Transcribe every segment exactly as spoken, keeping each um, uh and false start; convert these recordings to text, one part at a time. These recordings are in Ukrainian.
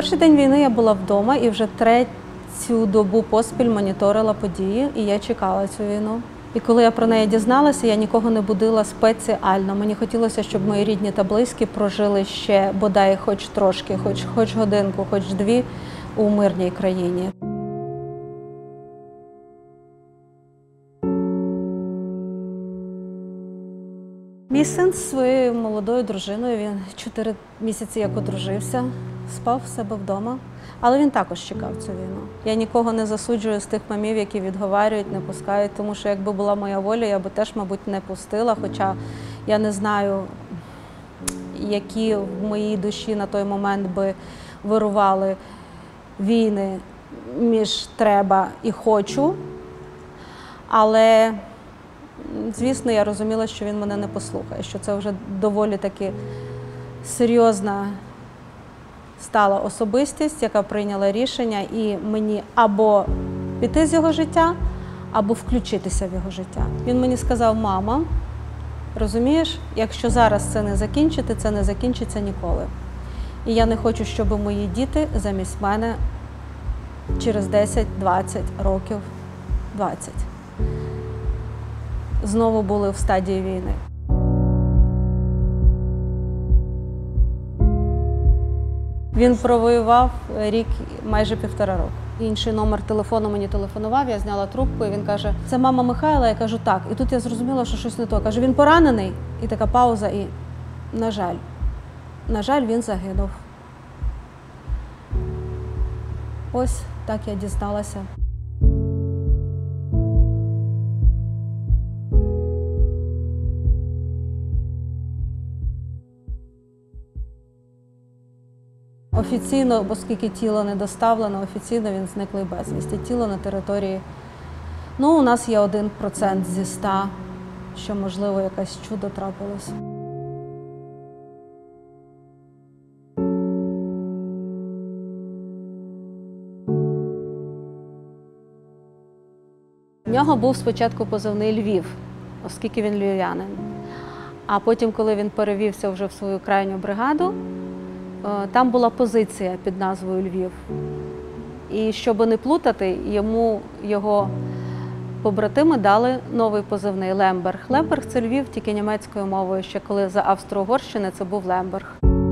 перший день війни я була вдома і вже третю добу поспіль моніторила події, і я чекала цю війну. І коли я про неї дізналася, я нікого не будила спеціально. Мені хотілося, щоб мої рідні та близькі прожили ще, бодай, хоч трошки, хоч, хоч годинку, хоч дві у мирній країні. Мій син зі своєю молодою дружиною, він чотири місяці як одружився, спав в себе вдома. Але він також чекав цю війну. Я нікого не засуджую з тих мамів, які відговарюють, не пускають, тому що якби була моя воля, я би теж, мабуть, не пустила, хоча я не знаю, які в моїй душі на той момент би вирували війни між треба і хочу. Але, звісно, я розуміла, що він мене не послухає, що це вже доволі таки серйозна стала особистість, яка прийняла рішення, і мені або піти з його життя, або включитися в його життя. Він мені сказав: мама, розумієш, якщо зараз це не закінчити, це не закінчиться ніколи. І я не хочу, щоб мої діти замість мене через десять-двадцять років, двадцять, знову були в стадії війни. Він провоював рік, майже півтора року. Інший номер телефону мені телефонував, я зняла трубку, і він каже: це мама Михайла? Я кажу: так. І тут я зрозуміла, що щось не то. Каже: він поранений? І така пауза, і, на жаль, на жаль, він загинув. Ось так я дізналася. Офіційно, оскільки тіло не доставлено, офіційно він зниклий безвісти. Тіло на території, ну, у нас є один процент зі ста, що, можливо, якесь чудо трапилось. У нього був спочатку позивний Львів, оскільки він львів'янин. А потім, коли він перевівся вже в свою крайню бригаду, там була позиція під назвою Львів. І щоб не плутати, йому його побратими дали новий позивний Лемберг. Лемберг – це Львів, тільки німецькою мовою, ще коли за Австро-Угорщини це був Лемберг.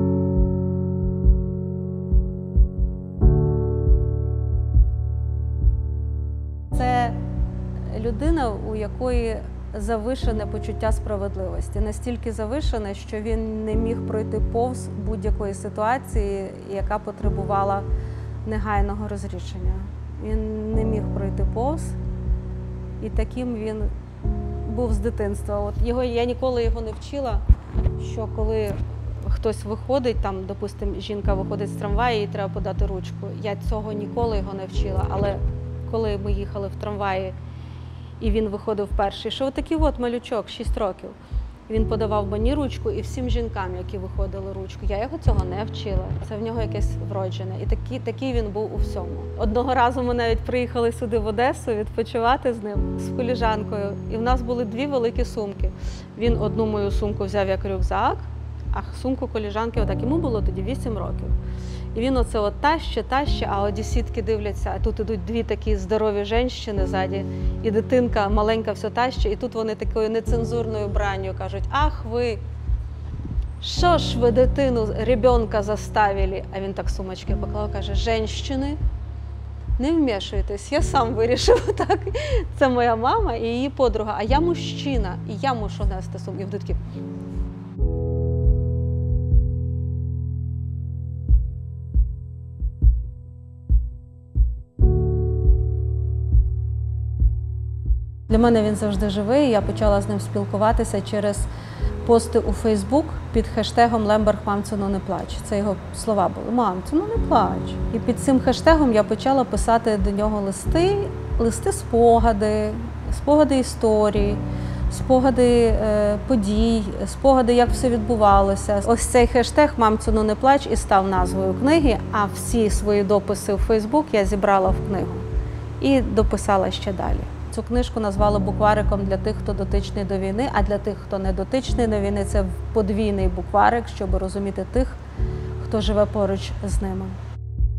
Це людина, у якої завишене почуття справедливості. Настільки завишене, що він не міг пройти повз будь-якої ситуації, яка потребувала негайного розрішення. Він не міг пройти повз, і таким він був з дитинства. От його, я ніколи його не вчила, що коли хтось виходить, там, допустимо, жінка виходить з трамваю, їй треба подати ручку. Я цього ніколи його не вчила, але коли ми їхали в трамваї, і він виходив перший, що отакий от малючок, шість років. Він подавав мені ручку і всім жінкам, які виходили, ручку. Я його цього не вчила. Це в нього якесь вроджене. І такий, такий він був у всьому. Одного разу ми навіть приїхали сюди в Одесу відпочивати з ним, з коліжанкою. І в нас були дві великі сумки. Він одну мою сумку взяв як рюкзак, а сумку коліжанки отак. Йому було тоді вісім років. І він оце от таще, таще, а одеситки дивляться, а тут ідуть дві такі здорові жінки ззаді, і дитинка маленька все таще, і тут вони такою нецензурною бранню кажуть: ах ви, що ж ви дитину, ребенка заставили? А він так сумочки поклав, каже: женщини, не вмішуйтесь, я сам вирішив так. Це моя мама і її подруга, а я мужчина, і я мушу нести сумку. І вони такі... Для мене він завжди живий, я почала з ним спілкуватися через пости у Фейсбук під хештегом «Лемберг, мамцю, не плач». Це його слова були: «Мамцю, не плач». І під цим хештегом я почала писати до нього листи, листи спогади, спогади історії, спогади е, подій, спогади, як все відбувалося. Ось цей хештег «Мамцю, не плач» і став назвою книги, а всі свої дописи в Фейсбук я зібрала в книгу і дописала ще далі. Цю книжку назвали буквариком для тих, хто дотичний до війни, а для тих, хто не дотичний до війни, це подвійний букварик, щоб розуміти тих, хто живе поруч з ними.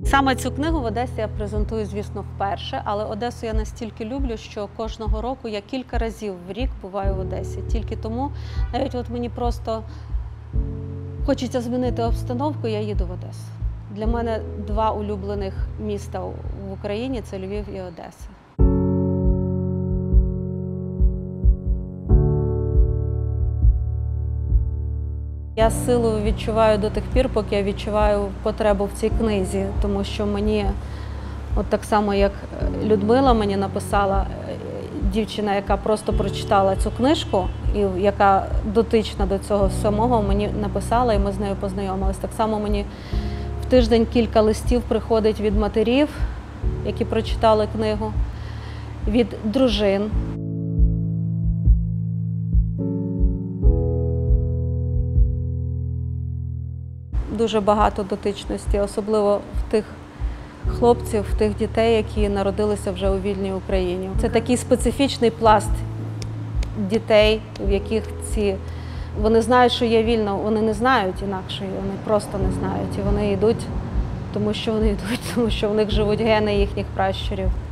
Саме цю книгу в Одесі я презентую, звісно, вперше, але Одесу я настільки люблю, що кожного року я кілька разів в рік буваю в Одесі. Тільки тому, навіть от мені просто хочеться змінити обстановку, я їду в Одесу. Для мене два улюблених міста в Україні – це Львів і Одеса. Я силу відчуваю до тих пір, поки я відчуваю потребу в цій книзі, тому що мені, от так само як Людмила мені написала, дівчина, яка просто прочитала цю книжку і яка дотична до цього самого, мені написала і ми з нею познайомились. Так само мені в тиждень кілька листів приходить від матерів, які прочитали книгу, від дружин. Дуже багато дотичності, особливо в тих хлопців, в тих дітей, які народилися вже у вільній Україні. Це такий специфічний пласт дітей, в яких ці... Вони знають, що є вільно, вони не знають інакшої, вони просто не знають. І вони йдуть, тому що вони йдуть, тому що в них живуть гени їхніх пращурів.